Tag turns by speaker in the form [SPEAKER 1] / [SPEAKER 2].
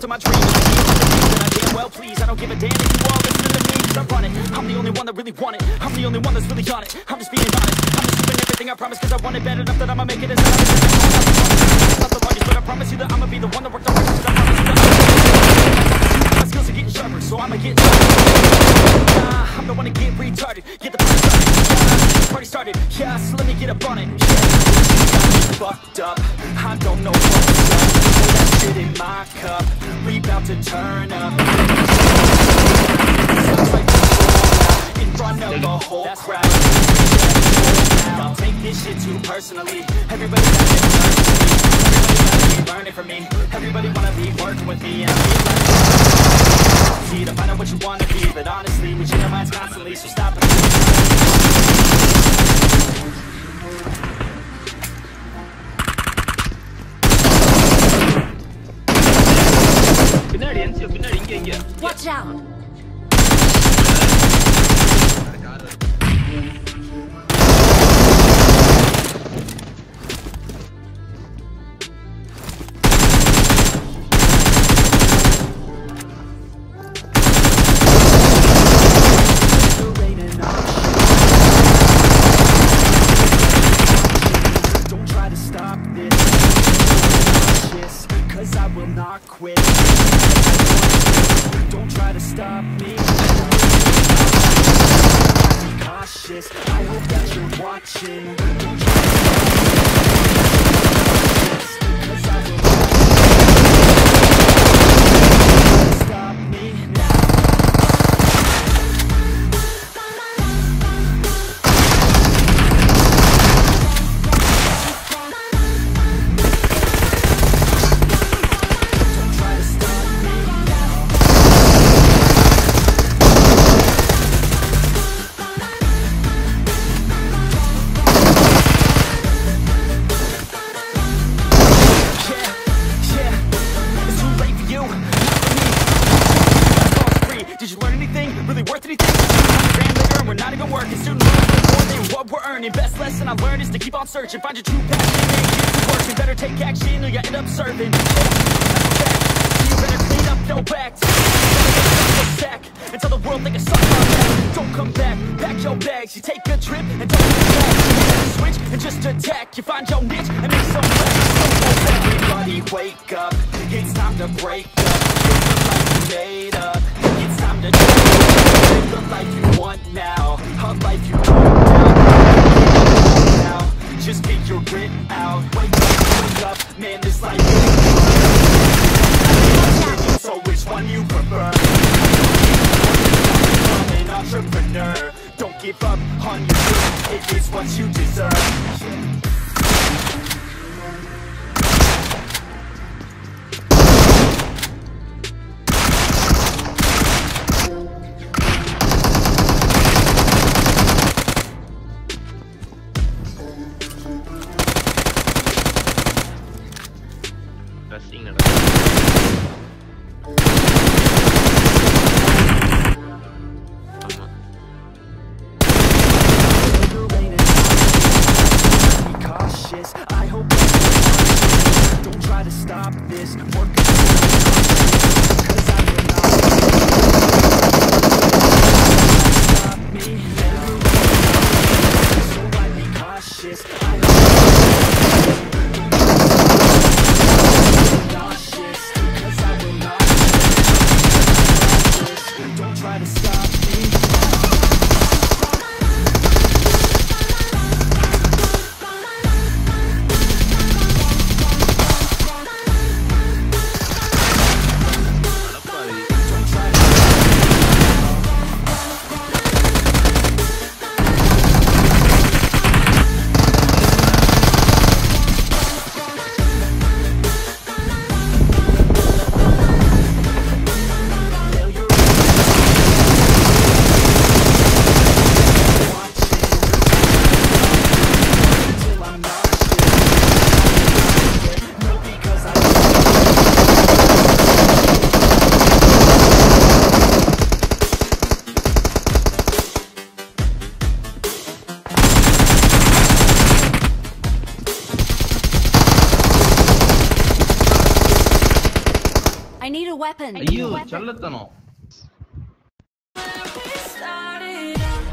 [SPEAKER 1] to my dreams. And I damn well please, I don't give a damn if you all listen to me, 'cause I run it. I'm the only one that really want it. I'm the only one that's really on it. I'm just being honest. I'm just doing everything I promise, 'cause I want it bad enough that I'ma make it. And I'm not the longest, but I promise you that I'ma be the one that worked the hardest. 'Cause I promise you that my skills are getting sharper, so I'ma get nah, I'm the one to get retarded. Get the party started. Yeah, so let me get up on it. Yeah, fucked up. I don't know what's up. Put that shit in my cup. We bout to turn up. Sounds like in front of the whole crowd. I'll take this shit too personally. Everybody got it personally. Everybody gotta be learning from me. Everybody wanna be working with me. And I feel like see to find out what you wanna be. But honestly, we change our minds constantly, so stop it.
[SPEAKER 2] Watch out!
[SPEAKER 1] Don't try to stop this, 'cause I will not quit. Don't try to stop me. Be cautious. I hope that you're watching. Don't try to stop me. 'Cause I will not stop me now. Did you learn anything? Really worth anything? Grand later and we're not even working. Soon we'll learn more than what we're earning. Best lesson I learned is to keep on searching. Find your true passion and get to work. You better take action or you end up serving. You better clean up your act. Sack and tell the world they can suck on that. Don't come back, pack your bags. You take a trip and don't come back. You switch and just attack. You find your niche and make some rest. Everybody wake up. It's time to break up. It's the life you made up. It's time to live the life you want now. A life you don't doubt. Now, just get your grit out. Wake up, man, this life is so which one you prefer? Become an entrepreneur. Don't give up on your dream. It is what you deserve. I hope don't try to stop this. Work 'cause I will not stop me now. So I be cautious. I nauseous, 'cause I will not. Don't try to stop me.
[SPEAKER 2] I need a weapon.
[SPEAKER 3] ஐயோ சல்லத்தனம்.
[SPEAKER 1] We started out